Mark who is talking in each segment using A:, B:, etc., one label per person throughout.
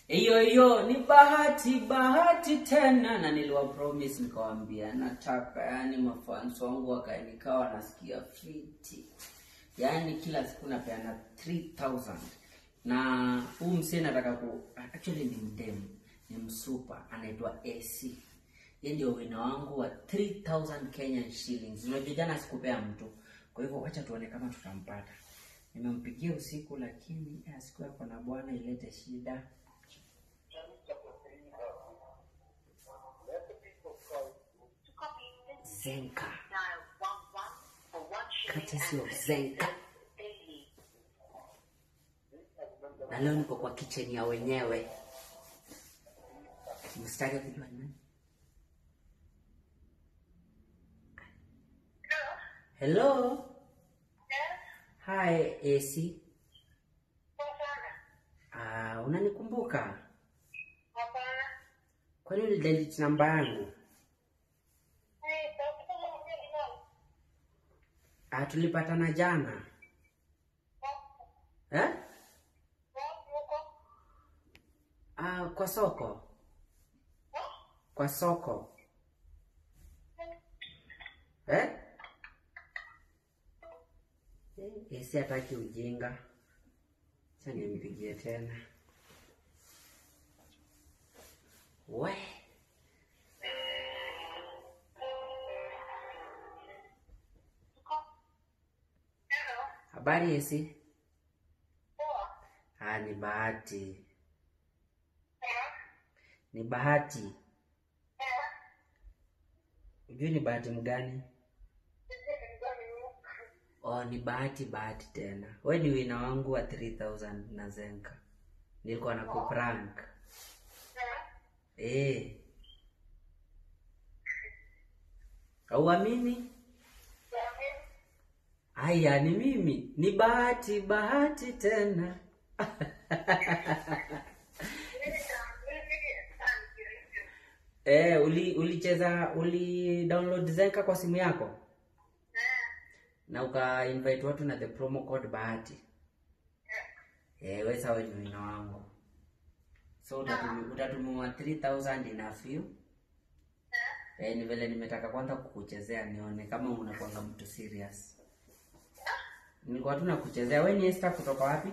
A: Iyo ni bahati tena, na niliwa promise nikawaambia nataka, yani mafans wangu nikawa nasikia fiti. Yani kila siku napeana 3000. Na huu msee nataka actually ni mdemu, ni msupa, anaitwa AC. Yeye ndio wina wangu wa 3000 Kenyan shillings. Unajua jana sikupea mtu. Kwa hivyo acha tuone kama tutampata. Nimempigia usiku lakini siku yako na bwana ilete shida. Zenka. Courtesy of Zenka. Na leo niko kwa kitchen ya wenyewe. Mstari kujua nani? Hello?
B: Yes?
A: Hi, AC. Unanikumbuka?
B: Hapana.
A: Kwani ulidelete namba yangu? Tulipatana jana. Kwa soko. Kwa soko. Esi hataki ujinga. Acha nimpigie tena. We. Habari Esi? Ni Bahati. Ni Bahati. Ujui ni Bahati mgani? Ni Bahati tena. Wewe ni wina wangu wa 3000 na Zenka. Nilikuwa na kuprank. Hauamini? Haya ni mimi. Ni Bahati tena. Uli download Zenka kwa simu yako? Na uka invite watu na the promo code Bahati. Wewe sawa ni wina wangu. So utatumiwa 3000 enough you. Ni vile nimetaka kwanza kukuchezea nione kama unakuanga mtu serious. Nilikuwa tu nakuchezea. Wewe ni Esther kutoka wapi?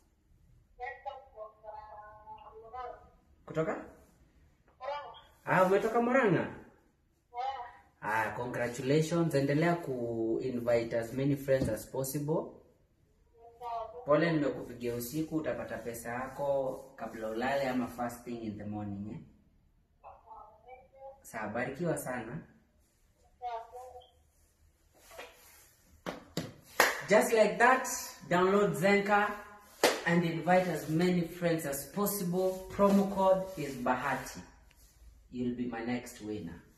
A: Kutoka? Umetoka Murang'a? Congratulations. Endelea ku-invite as many friends as possible. Pole nimekupigia usiku, utapata pesa yako kabla ulale ama first thing in the morning. Sawa, barikiwa sana. Just like that, download Zenka and invite as many friends as possible. Promo code is Bahati. You'll be my next winner.